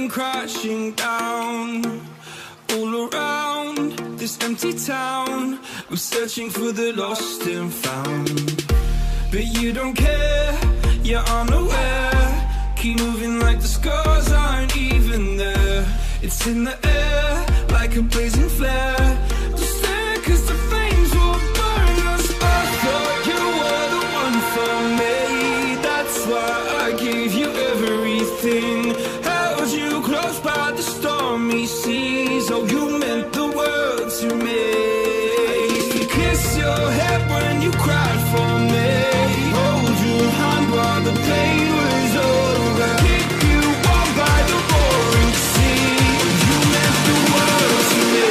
came crashing down. All around this empty town, we're searching for the lost and found. But you don't care, you're unaware. Keep moving like the scars aren't even there. It's in the air, like a blazing flare. Just stare, cause the flames will burn us. I thought you were the one for me. That's why I gave you everything. Held you close by the stormy seas. Oh, you meant the world to me. I used to kiss your head when you cried for me. Hold your hand while the pain was over. Keep you warm by the roaring sea. You meant the world to me.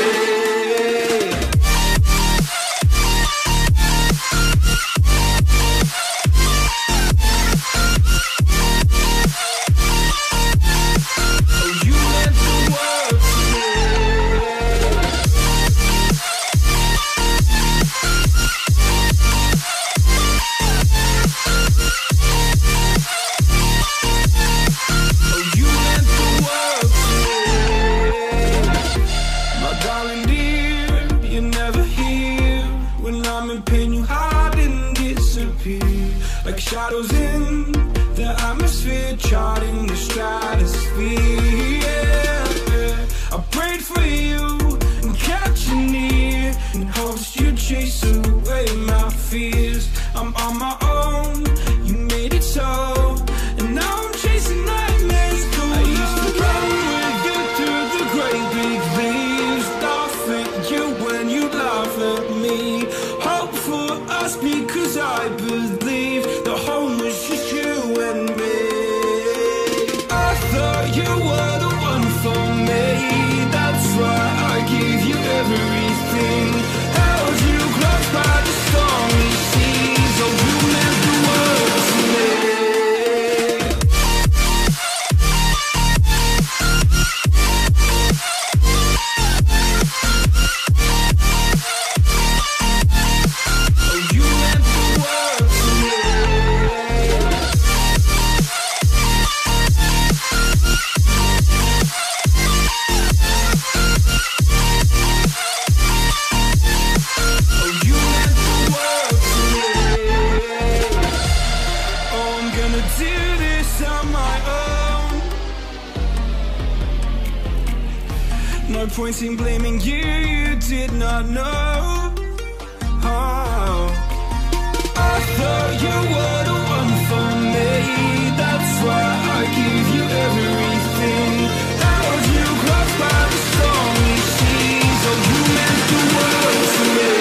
Like shadows in the atmosphere, charting the stratosphere. Yeah. I prayed for you and kept you near, in hopes you'd chase away my fears. I'm on my own, you made it so, and now I'm chasing nightmares. I used to run with you through the great big leaves, laugh at you when you laugh at me. Hope for us because I believe the home was just you and me. I thought you were the one for me. That's why I gave you everything. Held you close by the stormy seas. Oh, you meant the world to me. No point in blaming you, you did not know. Oh. I thought you were the one for me. That's why I gave you everything. Held you close by the stormy seas. Oh, you meant the world to me.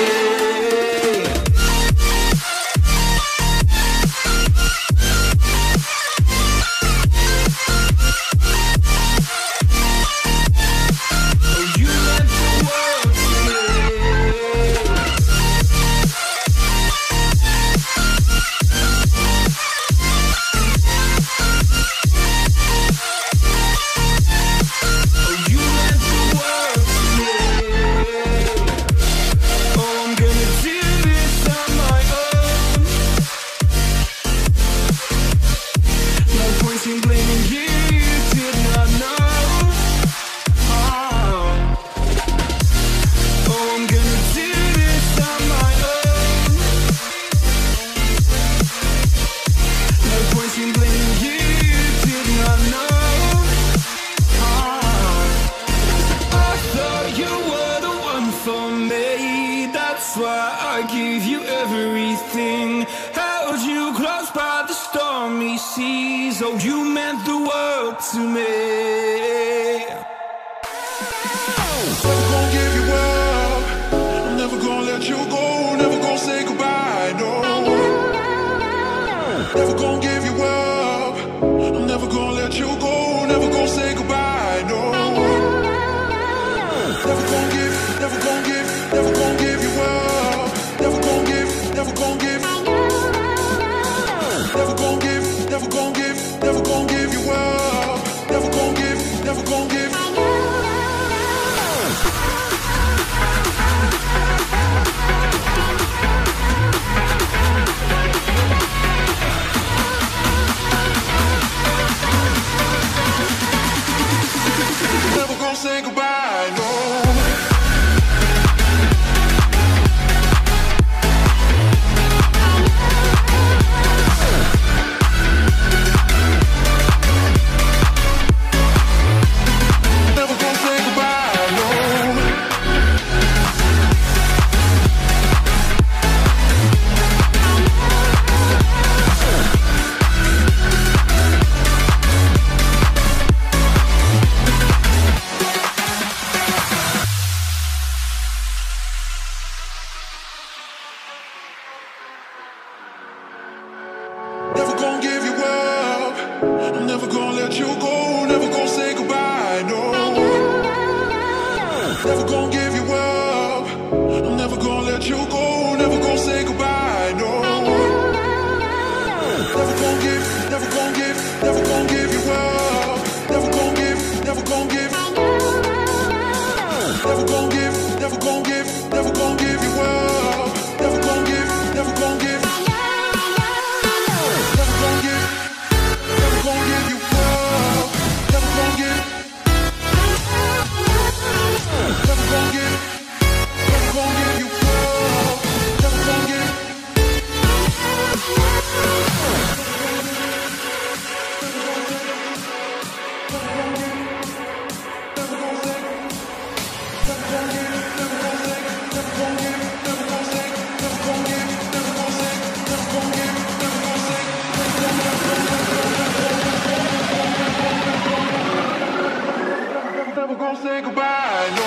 That's why I gave you everything. Held you close by the stormy seas. Oh, you meant the world to me. Never gonna give you up. I'm never gonna let you go. Never gonna say goodbye, no. Never gonna give you up. I'm never gonna let you go. Never gonna say goodbye, no. Never gonna give, never gonna give, never gonna give you up. Never gonna give, never gonna give. Never gonna give, never gonna give, never gonna give you up. Never gonna give. Never gonna say goodbye, no. Never gonna give you up. I'm never gonna let you go. Never gonna say goodbye, no. Never gonna give you up. I'm never gonna let you go. Never gonna say goodbye, no. Never gonna give, never gonna give, never gonna give you up. Never gonna give, never gonna give. Never gonna give, never gonna give, never gonna give you up. Never gonna give, never gonna give. Never gonna say goodbye, no.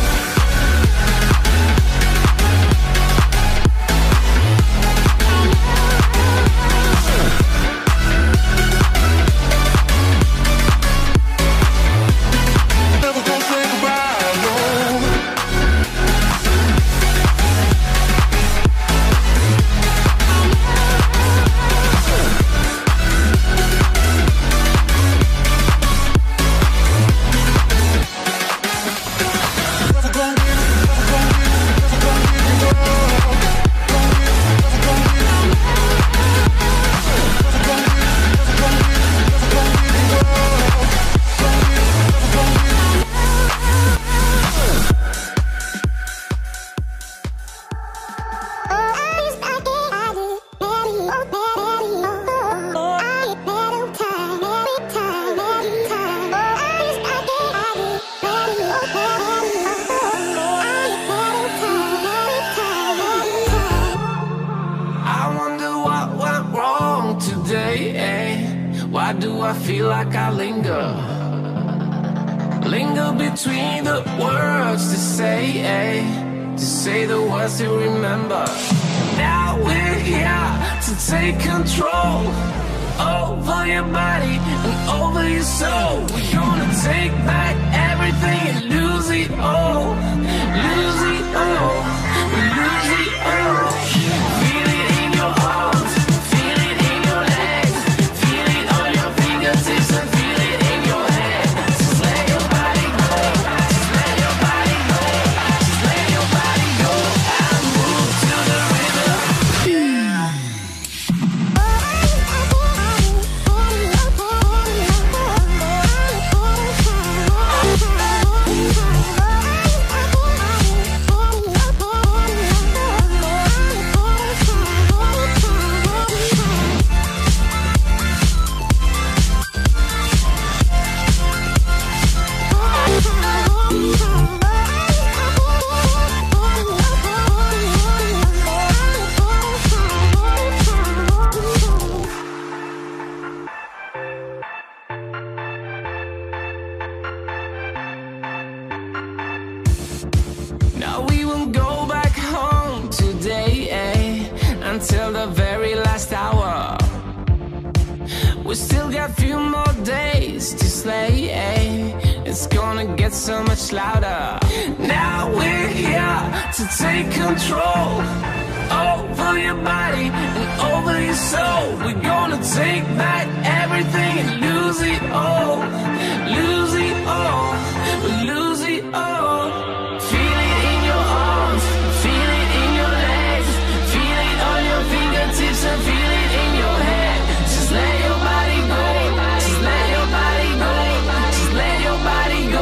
Why do I feel like I linger? Linger between the words to say the words to remember. Now we're here to take control over your body and over your soul. We're gonna take back everything and lose it all. Lose it all. Lose it all. Feel it in your arms. Feel it in your legs. Feel it on your fingertips and feel it in your head. Just let your body go. Just let your body go. Just let your body go and move to the rhythm. Yeah. Now we will go back home today, until the very last hour. We still got a few more days to slay, It's gonna get so much louder. Now we're here to take control over your body and over your soul. We're gonna take back everything and lose it all. Lose it all. Lose it all. Feel it in your arms. Feel it in your legs. Feel it on your fingertips and feel it in your head. Just let your body go. Just let your body go. Just let your body go.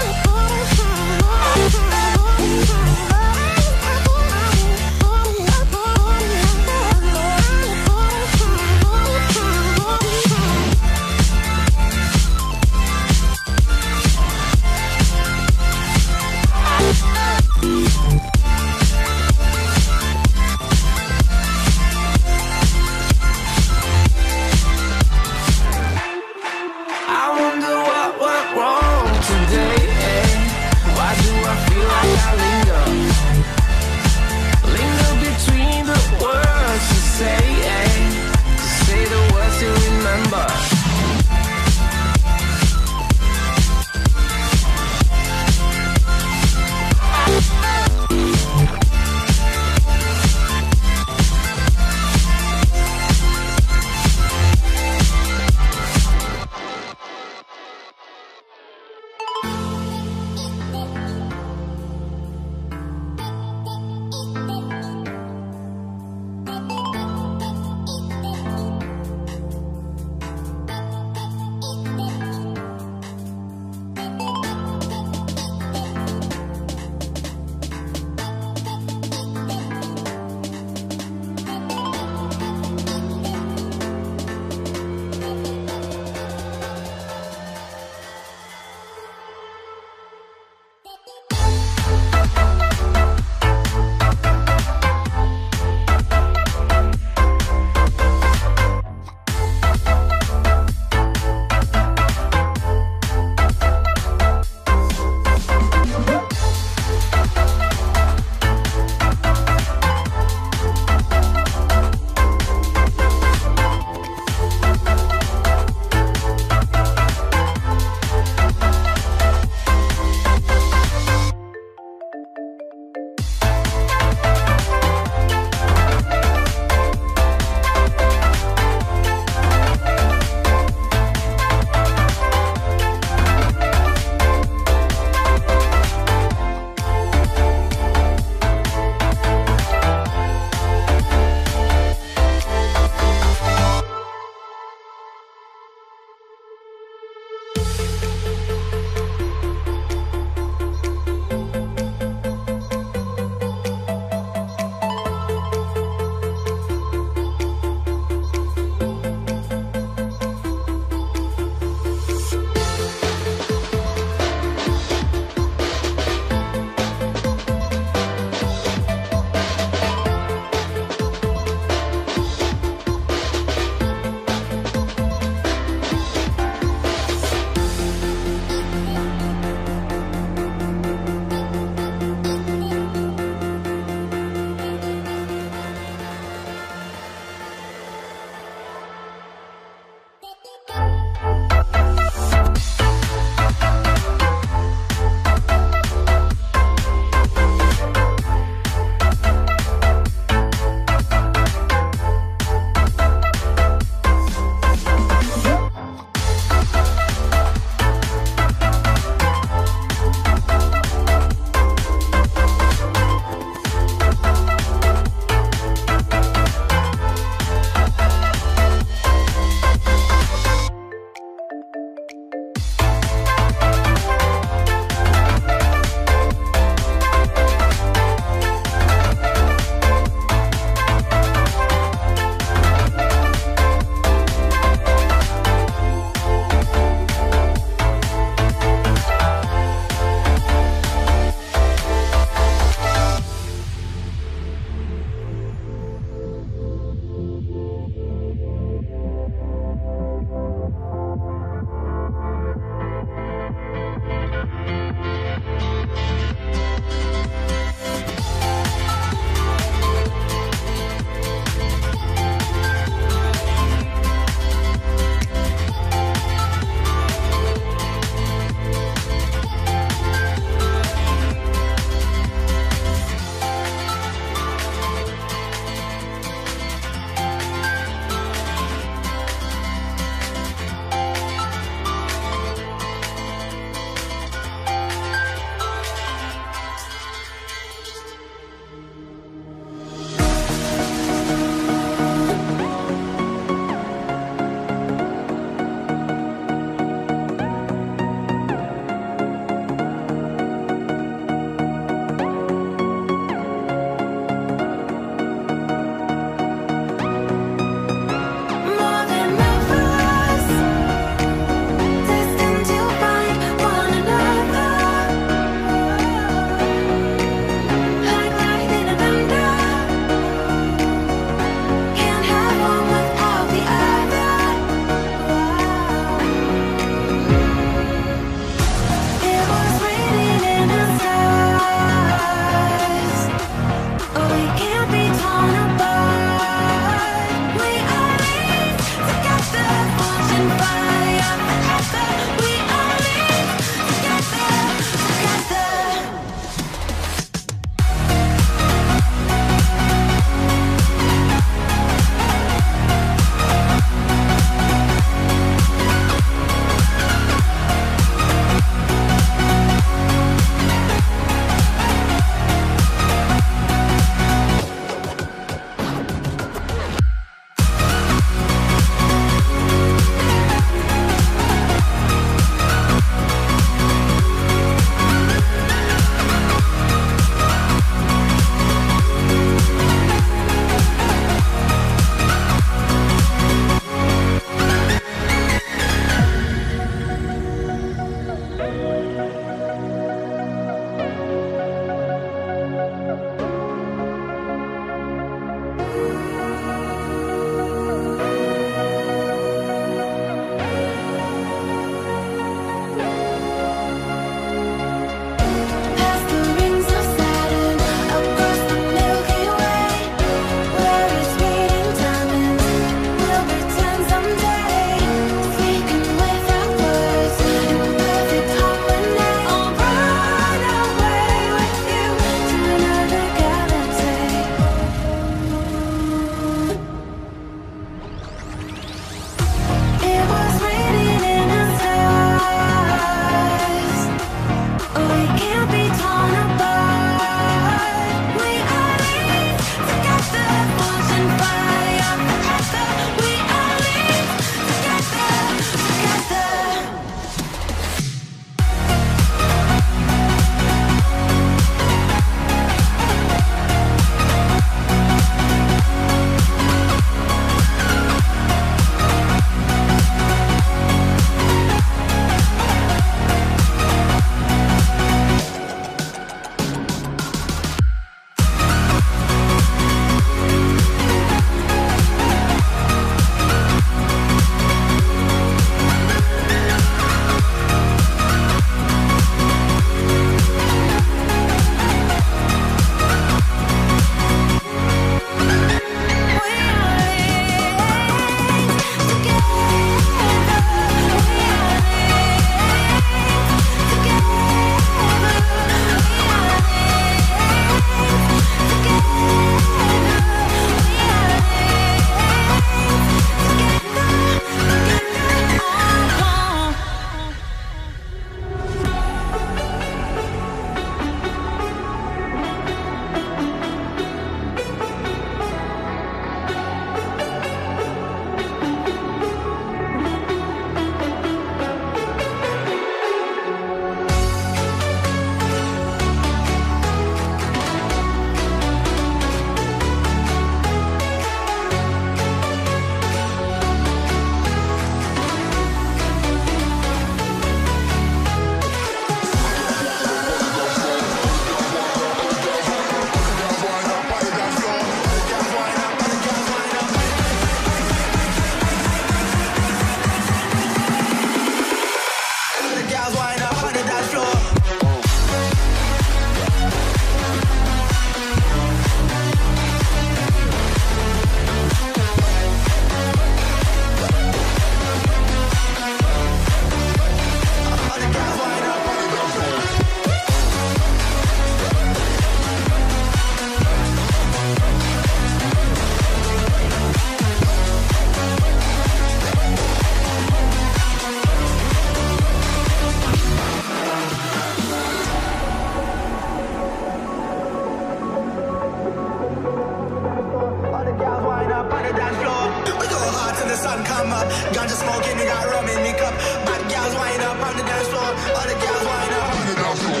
up. Ganja smoking, they got rum in me cup. Bad gals wind up on the dance floor. All the gals wind up on the dance floor.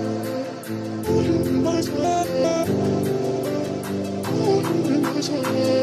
Nice.